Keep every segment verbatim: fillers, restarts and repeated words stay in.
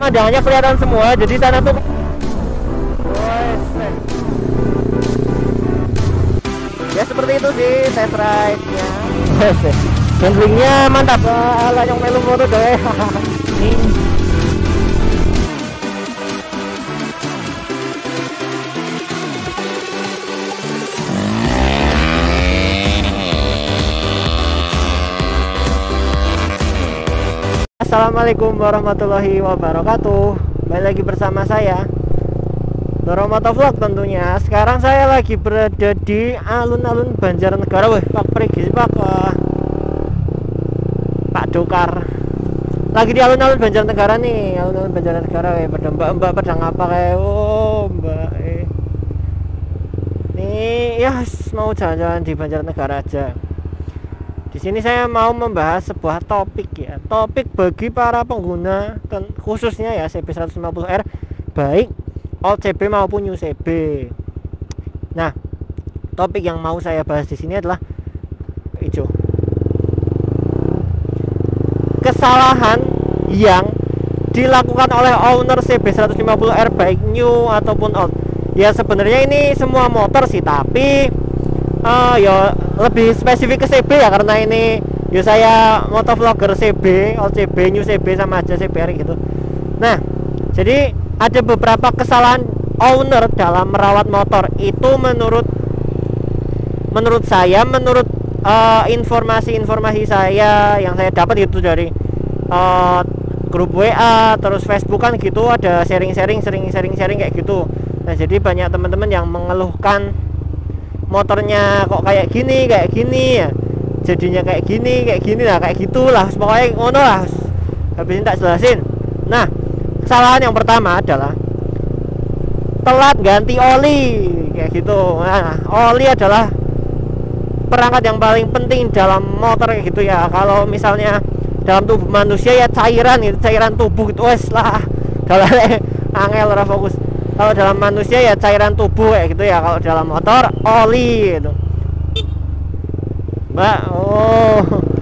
pemandangannya kelihatan semua, jadi sana tuh ya seperti itu sih test ride nya. Handlingnya mantap. Ala yang melu foto deh. Assalamualaikum warahmatullahi wabarakatuh. Kembali lagi bersama saya Doro Motovlog tentunya. Sekarang saya lagi berada di alun-alun Banjarnegara. Wih, Pak Perigi, Pak uh, Pak Dokar. Lagi di alun-alun Banjarnegara nih, alun-alun Banjarnegara. Wih, pada mbak-mbak pada ngapa kayak, oh mbak eh. Nih, ya mau jalan-jalan di Banjarnegara aja. Di sini saya mau membahas sebuah topik ya, topik bagi para pengguna khususnya ya C B seratus lima puluh R, baik Old C B maupun New C B. Nah, topik yang mau saya bahas di sini adalah hijau. Kesalahan yang dilakukan oleh owner C B seratus lima puluh R baik new ataupun old. Ya sebenarnya ini semua motor sih, tapi uh, ya lebih spesifik ke C B ya, karena ini ya saya motovlogger C B, old C B, new C B sama aja C B R gitu. Nah, jadi ada beberapa kesalahan owner dalam merawat motor itu menurut menurut saya, menurut informasi-informasi uh, saya yang saya dapat itu dari uh, grup W A, terus Facebook kan gitu, ada sharing-sharing, sering-sharing-sharing kayak gitu. Nah, jadi banyak teman-teman yang mengeluhkan motornya kok kayak gini, kayak gini ya, jadinya kayak gini, kayak gini lah, kayak gitulah, pokoknya ngono lah. Habis ini tak jelasin. Nah, kesalahan yang pertama adalah telat ganti oli kayak gitu. Nah, oli adalah perangkat yang paling penting dalam motor kayak gitu ya. Kalau misalnya dalam tubuh manusia ya cairan itu, cairan tubuh itu wes lah. Kalau angel ora fokus. Kalau dalam manusia ya cairan tubuh kayak gitu ya. Kalau dalam motor oli gitu. Mbak, oh,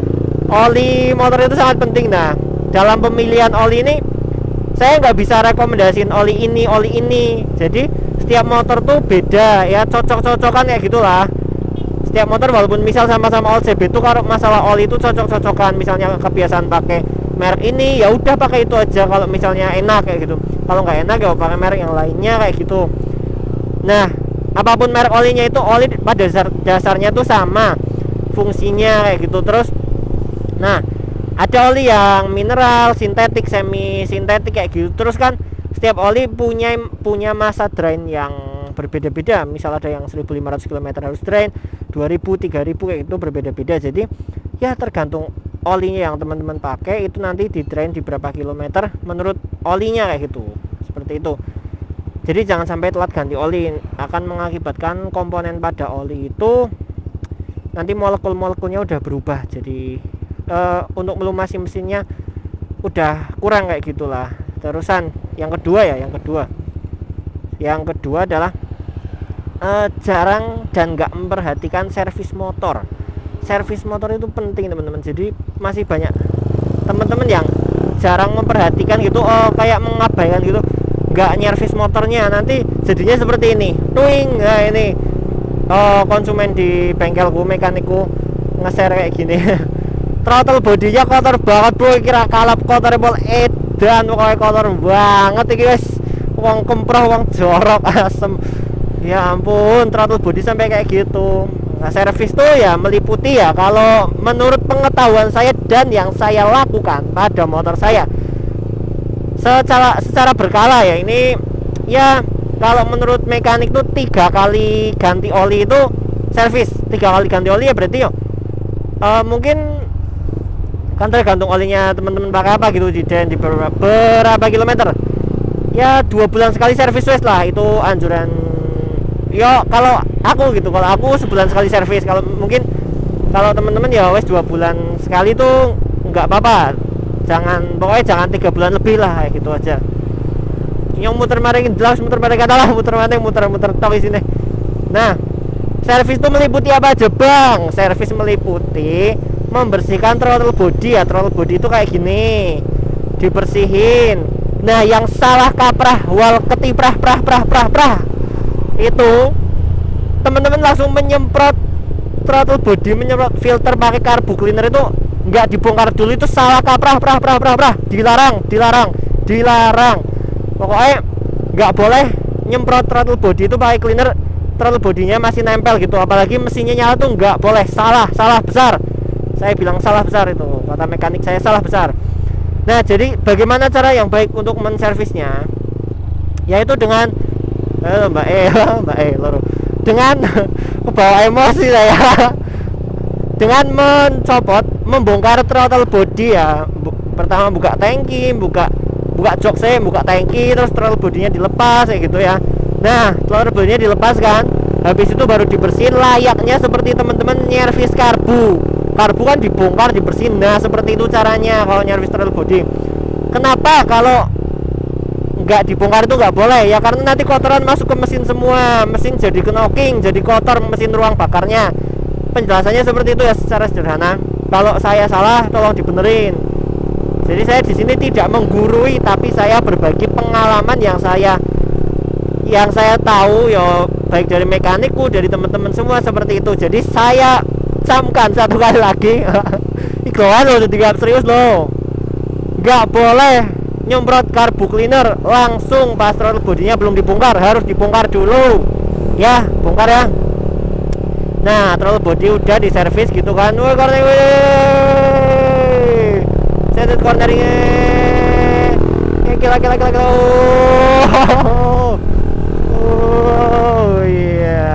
oli motor itu sangat penting. Nah, dalam pemilihan oli ini saya nggak bisa rekomendasiin oli ini, oli ini. Jadi setiap motor tuh beda ya, cocok-cocokan kayak gitulah. Setiap motor walaupun misal sama-sama old C B itu kalau masalah oli itu cocok-cocokan. Misalnya kebiasaan pakai merek ini ya udah pakai itu aja kalau misalnya enak kayak gitu. Kalau nggak enak ya pakai merek yang lainnya kayak gitu. Nah, apapun merek olinya itu, oli pada dasar, dasarnya tuh sama fungsinya kayak gitu. Terus nah, ada oli yang mineral, sintetik, semi sintetik kayak gitu. Terus kan setiap oli punya punya masa drain yang berbeda-beda. Misal ada yang seribu lima ratus kilometer harus drain, dua ribu, tiga ribu kayak gitu, berbeda-beda. Jadi ya tergantung olinya yang teman-teman pakai itu nanti di drain di berapa kilometer menurut olinya kayak gitu. Seperti itu. Jadi jangan sampai telat ganti oli, akan mengakibatkan komponen pada oli itu nanti molekul-molekulnya udah berubah. Jadi uh, untuk melumasi mesinnya udah kurang kayak gitulah. Terusan yang kedua ya, yang kedua. Yang kedua adalah uh, jarang dan nggak memperhatikan servis motor. Servis motor itu penting teman-teman. Jadi masih banyak teman-teman yang jarang memperhatikan gitu, oh kayak mengabaikan gitu, nggak nyervis motornya, nanti jadinya seperti ini, tuing. Nah ini oh, konsumen di bengkelku, mekanikku nge-share kayak gini. Throttle bodinya kotor banget bro, kira kalap kotor pol edan, pokoknya kotor banget iki guys, wong kemproh, wong jorok, asem. Ya ampun, throttle body sampai kayak gitu. Nah, servis tuh ya meliputi ya, kalau menurut pengetahuan saya dan yang saya lakukan pada motor saya secara secara berkala ya, ini ya kalau menurut mekanik tuh tiga kali ganti oli itu servis. Tiga kali ganti oli ya berarti yo uh, mungkin kan tergantung olinya teman-teman pakai apa gitu, di dan di berapa, berapa kilometer ya, dua bulan sekali servis wes lah, itu anjuran. Yo kalau aku gitu, kalau aku sebulan sekali servis. Kalau mungkin kalau teman-teman ya wes dua bulan sekali tuh nggak apa-apa. Jangan, pokoknya jangan tiga bulan lebih lah kayak gitu aja. Yang muter maring jelas, muter maring kata lah, muter maring muter-muter tok sini. Nah, servis itu meliputi apa aja bang? Servis meliputi membersihkan throttle body ya. Throttle body itu kayak gini, dibersihin, Nah, yang salah kaprah wal ketiprah prah prah prah prah itu teman-teman langsung menyemprot throttle body, menyemprot filter pakai carbu cleaner itu nggak dibongkar dulu, itu salah kaprah prah prah prah prah. Dilarang, dilarang, dilarang. Pokoknya nggak boleh nyemprot throttle body itu pakai cleaner, throttle bodinya masih nempel gitu, apalagi mesinnya nyala tuh nggak boleh. Salah, salah besar. Saya bilang salah besar itu, kata mekanik saya salah besar. Nah, jadi bagaimana cara yang baik untuk menservisnya? Yaitu dengan eh, Mbak E, Mbak E, loro. Dengan kebawa emosi saya. Dengan mencopot, membongkar throttle body ya. Pertama buka tangki, buka buka jok saya, buka tangki, terus throttle bodinya dilepas kayak gitu ya. Nah, throttle bodinya dilepas kan. Habis itu baru dibersihin layaknya seperti teman-teman nyervis karbu. Karbu kan dibongkar, dibersihin. Nah, seperti itu caranya kalau nyervis throttle body. Kenapa kalau nggak dibongkar itu nggak boleh? Ya karena nanti kotoran masuk ke mesin semua, mesin jadi knocking, jadi kotor mesin ruang bakarnya. Penjelasannya seperti itu ya secara sederhana. Kalau saya salah, tolong dibenerin. Jadi saya di sini tidak menggurui, tapi saya berbagi pengalaman yang saya yang saya tahu ya, baik dari mekanikku, dari teman-teman semua seperti itu. Jadi saya camkan satu kali lagi. Ikawan loh, tidak serius loh. Nggak boleh nyemprot carbu cleaner langsung pas throttle bodinya belum dibongkar, harus dibongkar dulu. Ya, bongkar ya. Nah, throttle body udah diservis gitu kan. Woi, cornering. Set corneringnya. Eh, kila kila kila kila. Oh iya.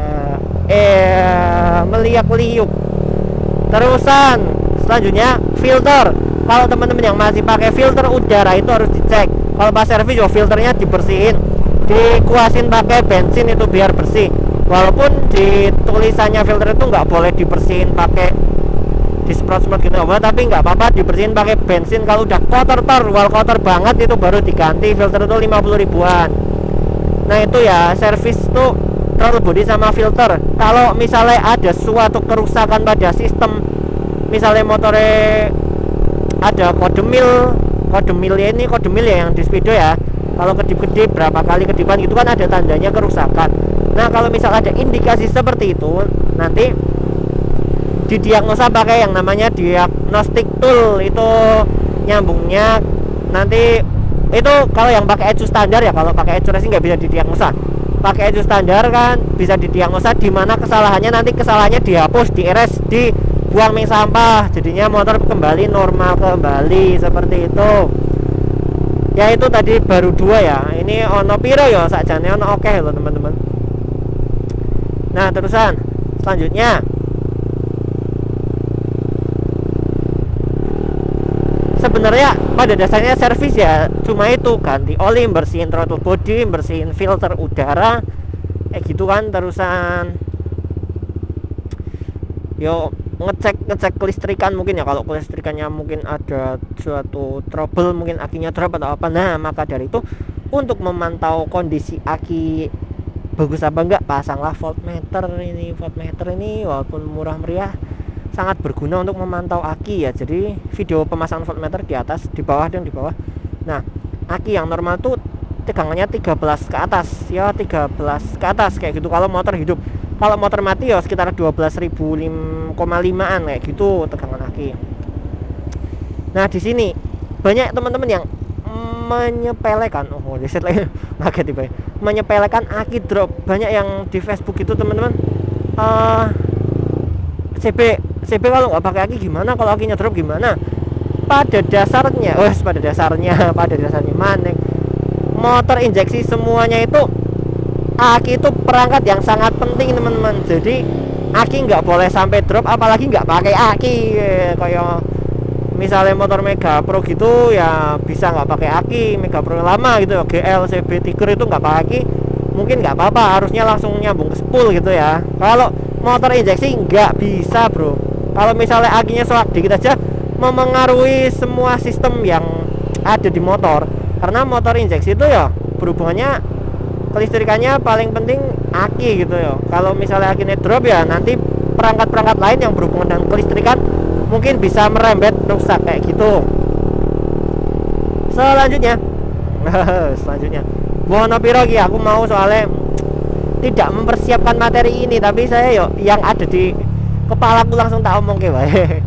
Eh, meliuk-liuk. Terusan selanjutnya filter. Kalau teman-teman yang masih pakai filter udara itu harus dicek. Kalau pas servis juga filternya dibersihin, dikuasin pakai bensin itu biar bersih. Walaupun di tulisannya filter itu nggak boleh dibersihin pakai disemprot-semprot gitu, apa, tapi nggak apa-apa dibersihin pakai bensin. Kalau udah kotor tor, wal kotor banget itu baru diganti filter itu lima puluh ribuan. Nah itu ya servis tuh throttle body sama filter. Kalau misalnya ada suatu kerusakan pada sistem, misalnya motornya ada kode mil, kode mil ya, ini kode mil ya yang di speedo ya. Kalau kedip-kedip berapa kali kedipan gitu kan ada tandanya kerusakan. Nah kalau misal ada indikasi seperti itu, nanti didiagnosa pakai yang namanya diagnostic tool. Itu nyambungnya nanti itu kalau yang pakai ecu standar ya. Kalau pakai ecu racing nggak bisa didiagnosa. Pakai ecu standar kan bisa didiagnosa di mana kesalahannya, nanti kesalahannya dihapus, di erase, di buang ming sampah, jadinya motor kembali normal kembali seperti itu. Ya itu tadi baru dua ya. Ini ono piro ya sakjane ono oke loh teman-teman. Nah terusan selanjutnya sebenarnya pada dasarnya servis ya cuma itu, ganti oli, bersihin throttle body, bersihin filter udara kayak gitu kan. Terusan yo ngecek ngecek kelistrikan mungkin ya, kalau kelistrikannya mungkin ada suatu trouble, mungkin akinya drop atau apa. Nah maka dari itu untuk memantau kondisi aki bagus apa enggak, pasanglah voltmeter. Ini voltmeter ini walaupun murah meriah sangat berguna untuk memantau aki ya. Jadi video pemasangan voltmeter di atas, di bawah dan di bawah. Nah aki yang normal tuh tegangannya tiga belas ke atas ya, tiga belas ke atas kayak gitu kalau motor hidup. Kalau motor mati ya sekitar dua belas ribu koma limaan kayak gitu tegangan aki. Nah di sini banyak teman-teman yang menyepelekan, oh reset lagi ngaget tiba, menyepelekan aki drop. Banyak yang di Facebook itu teman-teman, uh, C B C B kalau nggak pakai aki gimana, kalau akinya drop gimana? Pada dasarnya, oh pada dasarnya, pada dasarnya mana? Motor injeksi semuanya itu aki itu perangkat yang sangat penting teman-teman. Jadi aki nggak boleh sampai drop, apalagi nggak pakai aki. Kayak misalnya motor Mega Pro gitu ya bisa nggak pakai aki. Mega Pro yang lama gitu, G L, C B, Tiger itu nggak pakai aki, mungkin nggak apa-apa, harusnya langsung nyambung ke spool gitu ya. Kalau motor injeksi nggak bisa bro. Kalau misalnya akinya soak dikit aja memengaruhi semua sistem yang ada di motor. Karena motor injeksi itu ya berhubungannya kelistrikannya paling penting aki gitu ya. Kalau misalnya akinya drop ya nanti perangkat-perangkat lain yang berhubungan dengan kelistrikan mungkin bisa merembet rusak kayak gitu. Selanjutnya Selanjutnya Wono piro ki, aku mau soalnya tidak mempersiapkan materi ini, tapi saya yo yang ada di kepalaku langsung tak omong ke wae.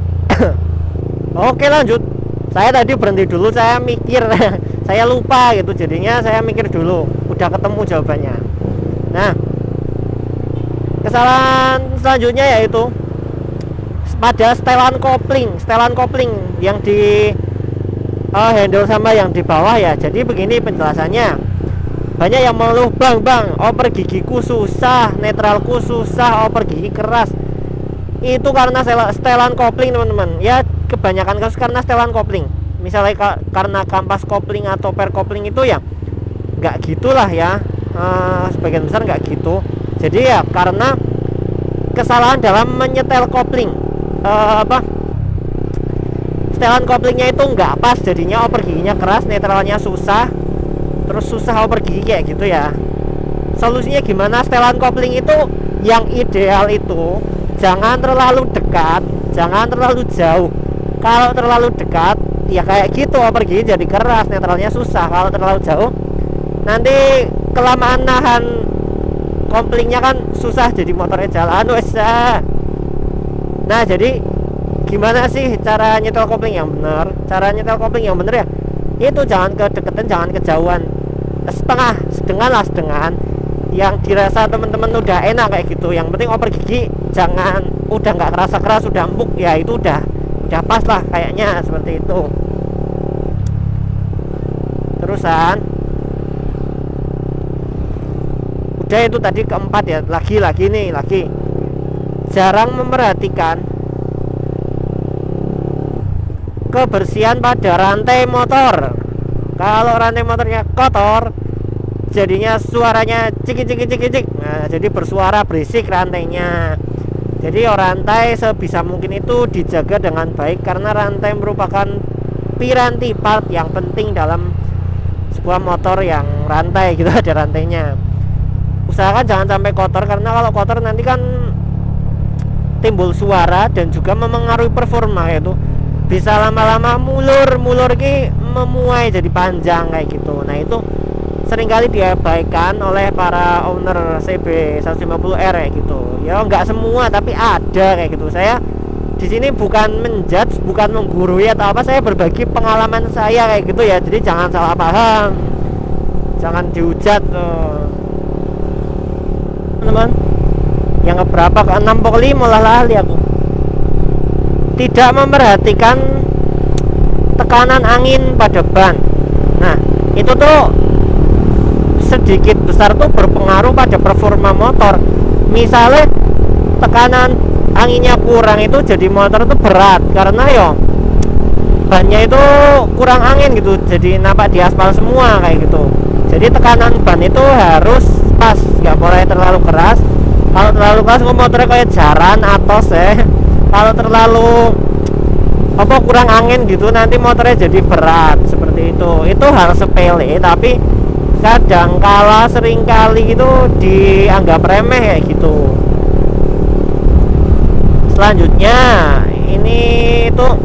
Oke lanjut. Saya tadi berhenti dulu, saya mikir. Saya lupa gitu, jadinya saya mikir dulu. Udah ketemu jawabannya. Nah, kesalahan selanjutnya yaitu pada setelan kopling, setelan kopling yang di uh, handle sama yang di bawah ya. Jadi begini penjelasannya. Banyak yang mengeluh, bang bang oper gigiku susah, netralku susah, oper gigi keras. Itu karena setelan kopling teman-teman. Ya kebanyakan kasus karena setelan kopling. Misalnya ka karena kampas kopling atau per kopling itu ya nggak gitulah ya, uh, sebagian besar nggak gitu. Jadi ya karena kesalahan dalam menyetel kopling, uh, apa setelan koplingnya itu nggak pas, jadinya oper giginya keras, netralnya susah, terus susah oper gigi kayak gitu ya. Solusinya gimana? Setelan kopling itu yang ideal itu jangan terlalu dekat, jangan terlalu jauh. Kalau terlalu dekat ya kayak gitu, oper gigi jadi keras, netralnya susah. Kalau terlalu jauh nanti kelamaan nahan komplingnya kan susah, jadi motornya jalan wes. Nah jadi gimana sih cara nyetel kopling yang benar? Cara nyetel kopling yang benar ya itu jangan kedeketan, jangan kejauhan, setengah sedengan lah, sedengan yang dirasa teman-teman udah enak kayak gitu. Yang penting oper gigi jangan udah nggak kerasa keras, udah empuk ya, itu udah udah pas lah kayaknya, seperti itu. Terusan udah itu tadi keempat ya, lagi lagi nih lagi jarang memperhatikan kebersihan pada rantai motor. Kalau rantai motornya kotor jadinya suaranya cik cik cik cik. Nah, jadi bersuara berisik rantainya. Jadi rantai sebisa mungkin itu dijaga dengan baik, karena rantai merupakan piranti part yang penting dalam sebuah motor yang rantai gitu, ada rantainya. Usahakan jangan sampai kotor, karena kalau kotor nanti kan timbul suara dan juga memengaruhi performa, yaitu bisa lama-lama mulur mulur ki memuai jadi panjang kayak gitu. Nah itu seringkali diabaikan oleh para owner C B seratus lima puluh R kayak gitu. Ya nggak semua tapi ada kayak gitu. Saya di sini bukan menjudge, bukan menggurui atau apa, saya berbagi pengalaman saya kayak gitu ya. Jadi jangan salah paham, jangan dihujat teman-teman. Yang keberapa, ke enam puluh lima lah lali aku. Tidak memperhatikan tekanan angin pada ban. Nah itu tuh sedikit besar tuh berpengaruh pada performa motor. Misalnya tekanan anginnya kurang, itu jadi motor tuh berat, karena yo bannya itu kurang angin gitu, jadi nampak di aspal semua kayak gitu. Jadi tekanan ban itu harus pas, nggak boleh terlalu keras. Kalau terlalu keras motornya kayak jaran atau seh. Kalau terlalu apa kurang angin gitu nanti motornya jadi berat, seperti itu. Itu hal sepele tapi kadang kala sering kali itu dianggap remeh kayak gitu. Selanjutnya ini tuh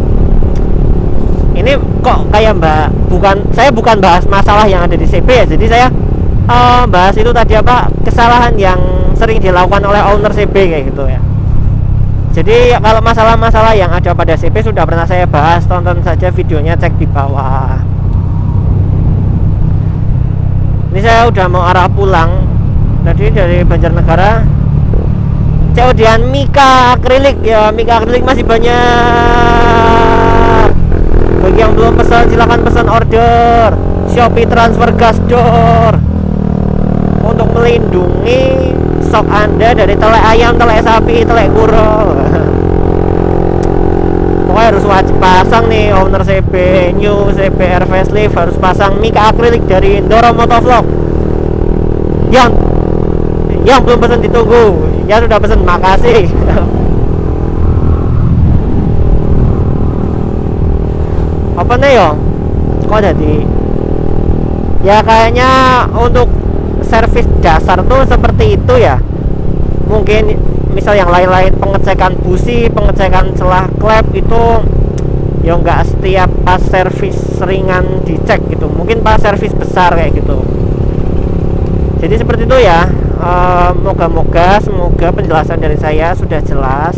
ini kok kayak mbak bukan saya bukan bahas masalah yang ada di C B ya, jadi saya uh, bahas itu tadi apa kesalahan yang sering dilakukan oleh owner C B kayak gitu ya. Jadi kalau masalah-masalah yang ada pada C B sudah pernah saya bahas, tonton saja videonya, cek di bawah. Ini saya udah mau arah pulang tadi dari Banjarnegara. C O D-an Mika akrilik ya, Mika akrilik masih banyak. Bagi yang belum pesan silahkan pesan order Shopee transfer gas door untuk melindungi stok Anda dari telek ayam, telek sapi, telek kurol. Pokoknya harus wajib pasang nih owner C B new C B R facelift, harus pasang Mika akrilik dari Ndoro Motovlog. Yang yang belum pesan ditunggu, yang sudah pesan makasih. Apa nih yo? Kok jadi? Ya kayaknya untuk servis dasar tuh seperti itu ya. Mungkin misal yang lain-lain, pengecekan busi, pengecekan celah klep itu ya nggak setiap pas servis ringan dicek gitu, mungkin pas servis besar kayak gitu. Jadi seperti itu ya. Uh, moga-moga semoga penjelasan dari saya sudah jelas.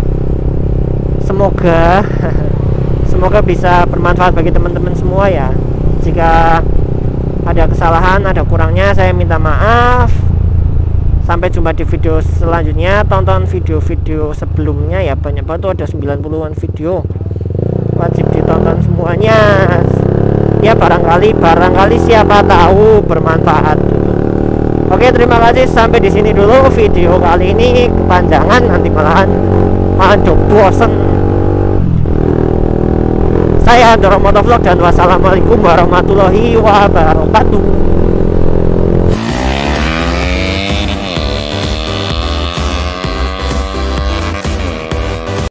Semoga semoga bisa bermanfaat bagi teman-teman semua ya. Jika ada kesalahan, ada kurangnya, saya minta maaf. Sampai jumpa di video selanjutnya. Tonton video-video sebelumnya ya, banyak banget tuh, ada sembilan puluhan video. Wajib ditonton semuanya. Ya barangkali barangkali siapa tahu bermanfaat. Oke, terima kasih, sampai di sini dulu video kali ini, kepanjangan nanti malahan malahan bosen. Saya Andoro Motovlog dan wassalamualaikum warahmatullahi wabarakatuh.